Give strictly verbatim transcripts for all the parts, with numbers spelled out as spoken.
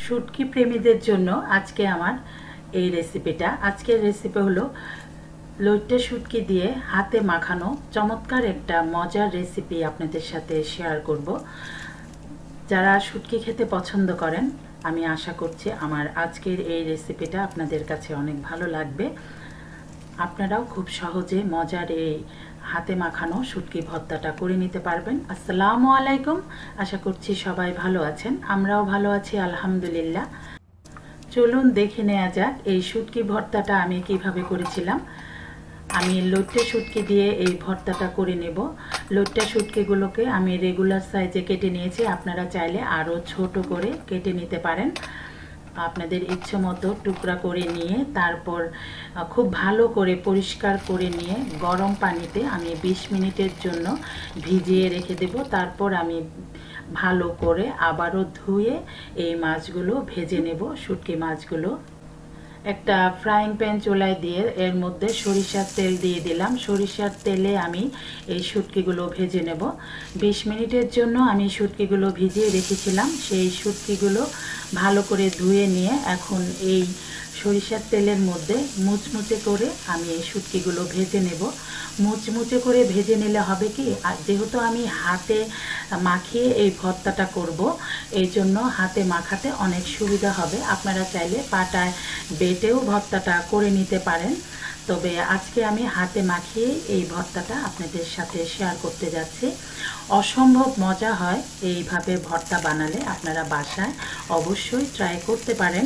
শুটকি প্রেমীদের জন্য আজকে আমার এই রেসিপিটা। আজকের রেসিপি হলো লইট্টা শুটকি দিয়ে হাতে মাখানো চমৎকার একটা মজার রেসিপি আপনাদের সাথে শেয়ার করব। যারা শুটকি খেতে পছন্দ করেন আমি আশা করছি আমার আজকের এই রেসিপিটা আপনাদের কাছে অনেক ভালো লাগবে। আপনারাও খুব সহজে মজার এই হাতে মাখানো শুটকি ভর্তাটা করে নিতে পারবেন। আসসালামু আলাইকুম, আশা করছি সবাই ভালো আছেন, আমরাও ভালো আছি আলহামদুলিল্লাহ। চলুন দেখে নেওয়া যাক এই শুটকি ভর্তাটা আমি কিভাবে করেছিলাম। আমি লইট্টা শুটকি দিয়ে এই ভর্তাটা করে নেব। লইট্টা শুটকিগুলোকে আমি রেগুলার সাইজে কেটে নিয়েছি, আপনারা চাইলে আরও ছোট করে কেটে নিতে পারেন। আপনাদের ইচ্ছে মতো টুকরা করে নিয়ে তারপর খুব ভালো করে পরিষ্কার করে নিয়ে গরম পানিতে আমি বিশ মিনিটের জন্য ভিজিয়ে রেখে দেব। তারপর আমি ভালো করে আবারও ধুয়ে এই মাছগুলো ভেজে নেব। শুটকি মাছগুলো একটা ফ্রাইং প্যান চুলায় দিয়ে এর মধ্যে সরিষার তেল দিয়ে দিলাম। সরিষার তেলে আমি এই শুটকিগুলো ভেজে নেব। বিশ মিনিটের জন্য আমি শুটকিগুলো ভিজিয়ে রেখেছিলাম। সেই শুটকিগুলো ভালো করে ধুয়ে নিয়ে এখন এই সরিষার তেলের মধ্যে মুচমুচে করে আমি এই শুটকিগুলো ভেজে নেব। মুচমুচে করে ভেজে নিলে হবে কি, যেহেতু আমি হাতে মাখিয়ে এই ভর্তাটা করব, এই জন্য হাতে মাখাতে অনেক সুবিধা হবে। আপনারা চাইলে পাটায় বেটেও ভর্তাটা করে নিতে পারেন, তবে আজকে আমি হাতে মাখিয়ে এই ভর্তাটা আপনাদের সাথে শেয়ার করতে যাচ্ছি। অসম্ভব মজা হয় এইভাবে ভর্তা বানালে, আপনারা বাসায় অবশ্যই ট্রাই করতে পারেন।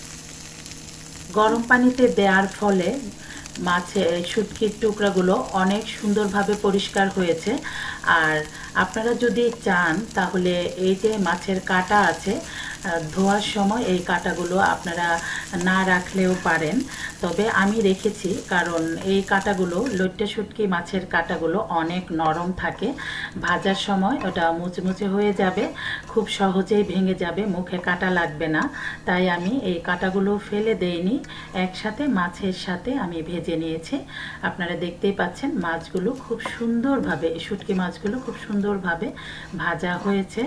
গরম পানিতে দেওয়ার ফলে মাছের শুটকির টুকরাগুলো অনেক সুন্দরভাবে পরিষ্কার হয়েছে। আর আপনারা যদি চান তাহলে এই যে মাছের কাঁটা আছে, ধোয়ার সময় এই কাঁটাগুলো আপনারা না রাখলেও পারেন, তবে আমি রেখেছি কারণ এই কাঁটাগুলো লইট্টা শুটকি মাছের কাঁটাগুলো অনেক নরম থাকে। ভাজার সময় ওটা মুচমুচে হয়ে যাবে, খুব সহজেই ভেঙে যাবে, মুখে কাঁটা লাগবে না। তাই আমি এই কাঁটাগুলো ফেলে দেইনি, একসাথে মাছের সাথে আমি ভেজে নিয়েছি। আপনারা দেখতেই পাচ্ছেন মাছগুলো খুব সুন্দরভাবে, শুটকি মাছগুলো খুব সুন্দরভাবে ভাজা হয়েছে।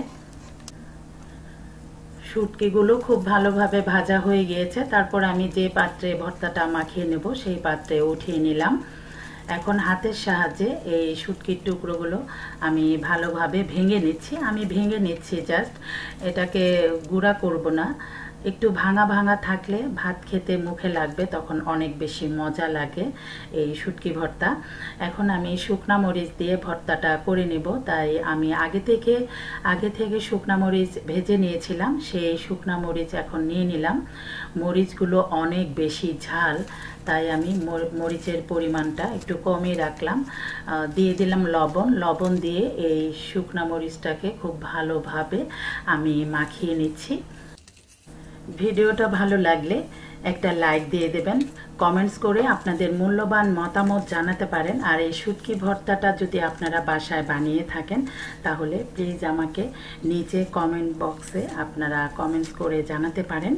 শুটকিগুলো খুব ভালোভাবে ভাজা হয়ে গিয়েছে। তারপর আমি যে পাত্রে ভর্তাটা মাখিয়ে নেব সেই পাত্রে উঠিয়ে নিলাম। এখন হাতের সাহায্যে এই শুটকির টুকরোগুলো আমি ভালোভাবে ভেঙে নিচ্ছি। আমি ভেঙে নিচ্ছি জাস্ট, এটাকে গুঁড়া করব না। একটু ভাঙা ভাঙা থাকলে ভাত খেতে মুখে লাগবে, তখন অনেক বেশি মজা লাগে এই শুটকি ভর্তা। এখন আমি শুকনা মরিচ দিয়ে ভর্তাটা করে নেব, তাই আমি আগে থেকে আগে থেকে শুকনা মরিচ ভেজে নিয়েছিলাম, সেই শুকনা মরিচ এখন নিয়ে নিলাম। মরিচগুলো অনেক বেশি ঝাল, তাই আমি মরিচের পরিমাণটা একটু কমই রাখলাম। দিয়ে দিলাম লবণ। লবণ দিয়ে এই শুকনা মরিচটাকে খুব ভালোভাবে আমি মাখিয়ে নিচ্ছি। ভিডিওটা ভালো লাগলে একটা লাইক দিয়ে দেবেন, কমেন্টস করে আপনাদের মূল্যবান মতামত জানাতে পারেন। আর এই শুটকি ভর্তাটা যদি আপনারা বাসায় বানিয়ে থাকেন তাহলে প্লিজ আমাকে নিচে কমেন্ট বক্সে আপনারা কমেন্টস করে জানাতে পারেন।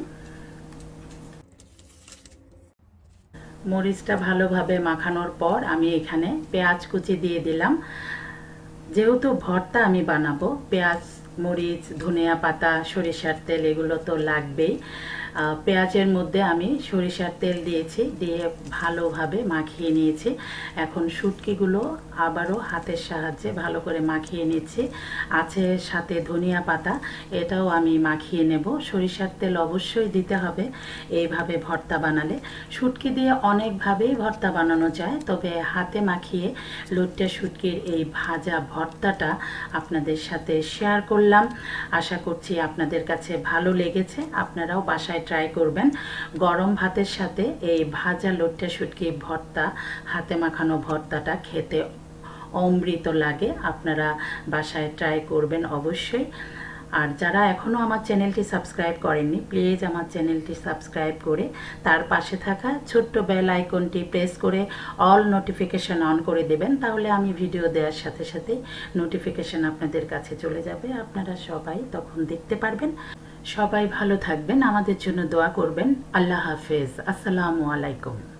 মরিচটা ভালোভাবে মাখানোর পর আমি এখানে পেঁয়াজ কুচি দিয়ে দিলাম। যেহেতু ভর্তা আমি বানাবো, পেঁয়াজ, মরিচ, ধনিয়া পাতা, সরিষার তেল এগুলো তো লাগবেই। পেঁয়াজের মধ্যে আমি সরিষার তেল দিয়েছি, দিয়ে ভালোভাবে মাখিয়ে নিয়েছি। এখন শুটকিগুলো আবারও হাতের সাহায্যে ভালো করে মাখিয়ে নিচ্ছি। আছে সাথে ধনিয়া পাতা, এটাও আমি মাখিয়ে নেব। সরিষার তেল অবশ্যই দিতে হবে এইভাবে ভর্তা বানালে। শুটকি দিয়ে অনেকভাবেই ভর্তা বানানো যায়, তবে হাতে মাখিয়ে লইট্টা শুটকির এই ভাজা ভর্তাটা আপনাদের সাথে শেয়ার করলাম। আশা করছি আপনাদের কাছে ভালো লেগেছে, আপনারাও বাসায় ট্রাই করবেন। গরম ভাতের সাথে এই ভাজা লইট্টা শুটকি ভর্তা, হাতে মাখানো ভর্তাটা খেতে অমৃত লাগে। আপনারা বাসায় ট্রাই করবেন অবশ্যই। আর যারা এখনও আমার চ্যানেলটি সাবস্ক্রাইব করেননি প্লিজ আমার চ্যানেলটি সাবস্ক্রাইব করে তার পাশে থাকা ছোট্ট বেল আইকনটি প্রেস করে অল নোটিফিকেশন অন করে দেবেন, তাহলে আমি ভিডিও দেওয়ার সাথে সাথে নোটিফিকেশন আপনাদের কাছে চলে যাবে, আপনারা সবাই তখন দেখতে পারবেন। সবাই ভালো থাকবেন, আমাদের জন্য দোয়া করবেন। আল্লাহ হাফেজ, আসসালামু আলাইকুম।